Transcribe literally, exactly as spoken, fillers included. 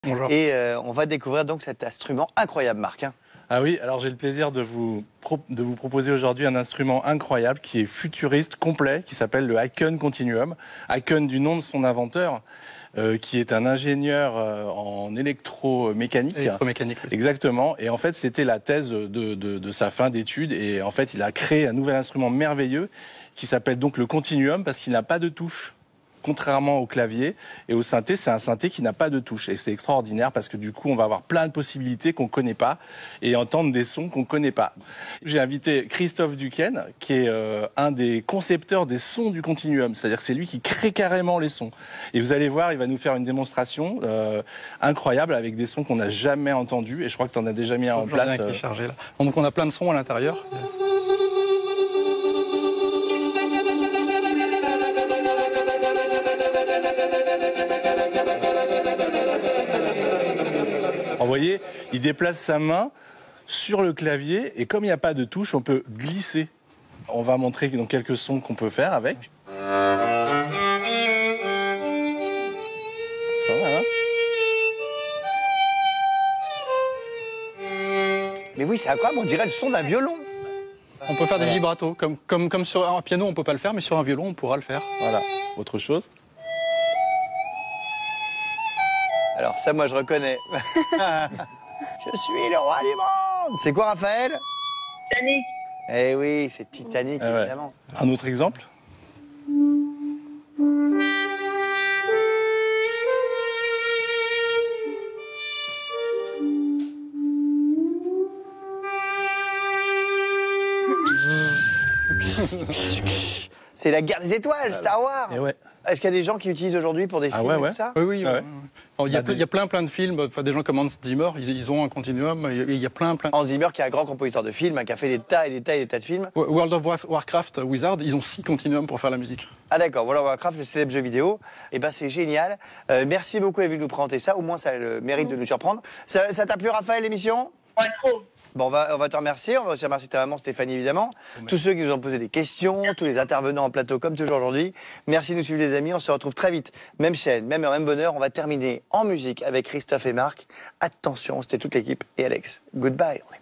Bonjour. Et euh, on va découvrir donc cet instrument incroyable, Marc. Hein. Ah oui, alors j'ai le plaisir de vous, de vous proposer aujourd'hui un instrument incroyable qui est futuriste, complet, qui s'appelle le Haken Continuum. Haken du nom de son inventeur, euh, qui est un ingénieur euh, en électromécanique. Électromécanique, oui. Exactement. Et en fait, c'était la thèse de, de, de sa fin d'études. Et en fait, il a créé un nouvel instrument merveilleux qui s'appelle donc le Continuum parce qu'il n'a pas de touche. Contrairement au clavier et au synthé, c'est un synthé qui n'a pas de touche. Et c'est extraordinaire parce que du coup, on va avoir plein de possibilités qu'on ne connaît pas et entendre des sons qu'on ne connaît pas. J'ai invité Christophe Duquesne, qui est euh, un des concepteurs des sons du Continuum. C'est-à-dire que c'est lui qui crée carrément les sons. Et vous allez voir, il va nous faire une démonstration euh, incroyable avec des sons qu'on n'a jamais entendus. Et je crois que tu en as déjà mis un en place. Euh... Chargé, là. Donc on a plein de sons à l'intérieur. Vous voyez, il déplace sa main sur le clavier et comme il n'y a pas de touche, on peut glisser. On va montrer donc quelques sons qu'on peut faire avec. Voilà, hein. Mais oui, c'est incroyable, on dirait le son d'un violon. On peut faire des vibratos, comme, comme, comme sur un piano on ne peut pas le faire, mais sur un violon on pourra le faire. Voilà, autre chose. Alors ça, moi, je reconnais. Je suis le roi du monde. C'est quoi, Raphaël? Titanic. Eh oui, c'est Titanic, ah ouais. évidemment. Un autre exemple? C'est la guerre des étoiles, Star Wars. Et ouais. Est-ce qu'il y a des gens qui utilisent aujourd'hui pour des ah films ouais, et ouais. tout ça? Oui, oui. Ah ouais. Alors, il, y a, bah, il y a plein, plein de films. Enfin, des gens comme Hans Zimmer, ils, ils ont un continuum. Il y a plein, plein. Hans Zimmer, qui est un grand compositeur de films, qui a fait des tas et des tas et des tas de films. World of Warcraft, Wizard, ils ont six continuums pour faire la musique. Ah d'accord, voilà Warcraft, le célèbre jeu vidéo. Et ben c'est génial. Euh, merci beaucoup, Evie, de nous présenter ça. Au moins, ça a le mérite de nous surprendre. Ça, ça t'a plu, Raphaël, l'émission? Pas trop. Bon, on va, on va te remercier. On va aussi remercier ta maman, Stéphanie, évidemment. Oh, tous ceux qui nous ont posé des questions, tous les intervenants en plateau, comme toujours aujourd'hui. Merci de nous suivre, les amis. On se retrouve très vite. Même chaîne, même heure, même bonheur. On va terminer en musique avec Christophe et Marc. Attention, c'était toute l'équipe. Et Alex, goodbye.